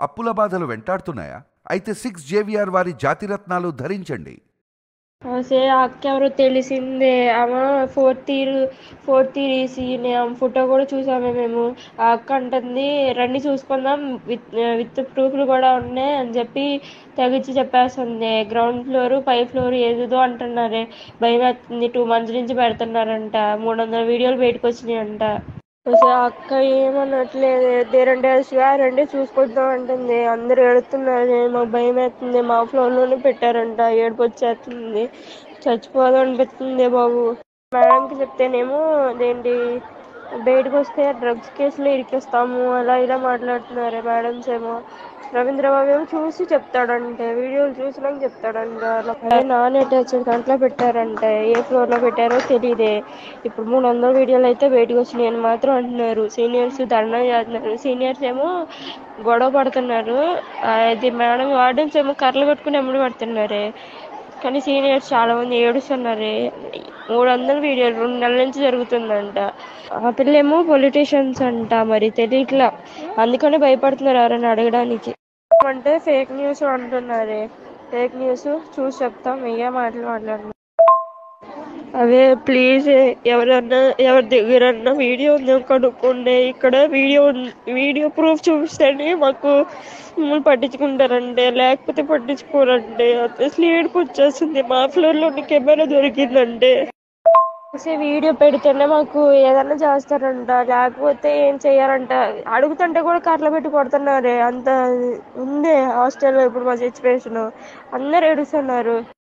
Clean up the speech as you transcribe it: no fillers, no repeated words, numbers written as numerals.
అప్పుల బాధలు వెంటాడుతున్నాయా? అయితే 6 జేవిఆర్ వారి జాతిరత్నాలు ధరించండి. సే అక్క ఎవరో తెలిసిందే. ఆమె ఫోర్త్ ఇయర్ ఈసీనే. ఆమె ఫోటో కూడా చూసామే మేము. ఆ అక్క అంటుంది, రండి చూసుకుందాం, విత్ ప్రూఫ్లు కూడా ఉన్నాయి అని చెప్పి తెగించి చెప్పేస్తుంది. గ్రౌండ్ ఫ్లోర్, పై ఫ్లోర్ ఏదేదో అంటున్నారే. భయం వేస్తుంది. 2 months నుంచి పెడుతున్నారంట. 300 వీడియోలు బయటకు వచ్చినాయంట. అక్క ఏమనట్లేదు. రండి చూసుకుంటాం అంటుంది. అందరు ఏడుతున్నారు. మాకు భయం వేస్తుంది. మా ఫ్లోర్ లోనే పెట్టారంట. ఏడుపు వచ్చేస్తుంది. చచ్చిపోదాం అనిపిస్తుంది బాబు. మేడంకి చెప్తేనేమో అదేంటి బయటకు వస్తే డ్రగ్స్ కేసులో ఇరికిస్తాము అలా ఇలా మాట్లాడుతున్నారు మేడమ్స్ ఏమో. రవీంద్రబాబు ఏమో చూసి చెప్తాడంటే, వీడియోలు చూసినాక చెప్తాడంట. నాన్ అటాచ్డ్ దాంట్లో పెట్టారంటే, ఏ ఫ్లోర్ లో పెట్టారో తెలియదే. ఇప్పుడు 300 వీడియోలు అయితే బయటకు వచ్చినాయి అని మాత్రం అంటున్నారు. సీనియర్స్ ధర్నా చేస్తున్నారు. సీనియర్స్ ఏమో గొడవ పడుతున్నారు. ఇది మేడం వార్డెన్స్ ఏమో కర్రలు పెట్టుకుని ఎమ్మడి పడుతున్నారే. కానీ సీనియర్స్ చాలా మంది ఏడుస్తున్నారే. 300 వీడియోలు 2 నెలల నుంచి జరుగుతుందంట. ఆ పిల్లేమో పొలిటీషియన్స్ అంట, మరి తెలియట్లా. అందుకనే భయపడుతున్నారు ఎవరైనా అడగడానికి. అంటే ఫేక్ న్యూస్ అంటున్నారే. ఫేక్ న్యూస్ చూసి చెప్తాం, ఏ మాటలు మాట్లాడుతున్నాం. అవే ప్లీజ్ ఎవరి దగ్గరన్నా వీడియో ఉందో కనుక్కోండి. ఇక్కడ వీడియో ప్రూఫ్ చూపిస్తేనే మాకు మమ్మల్ని పట్టించుకుంటారంటే, లేకపోతే పట్టించుకోరంటే. అసలు ఏడుపు వచ్చేస్తుంది. మా ఫ్లోర్ లో కెమెరా దొరికిందంటే వీడియో పెడితేనే మాకు ఏదన్నా చేస్తారంట, లేకపోతే ఏం చెయ్యారంట. అడుగుతుంటే కూడా కర్రలు పెట్టి కొడుతున్నారే. అంత ఉంది హాస్టల్లో ఇప్పుడు మా సిచ్యువేషన్. అందరు ఏడుస్తున్నారు.